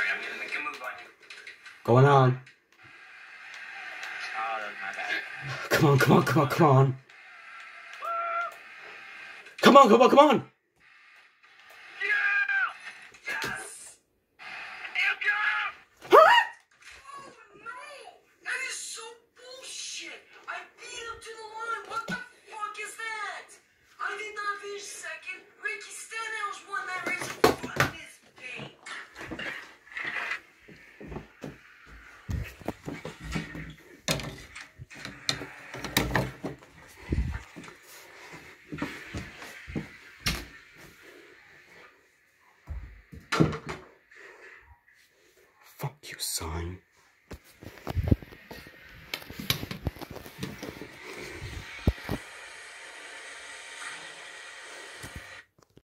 I'm gonna make a move on you. Going on. Oh, that's my bad. Come on, come on, come on, come on. Come on, come on, come on. Fuck you, son.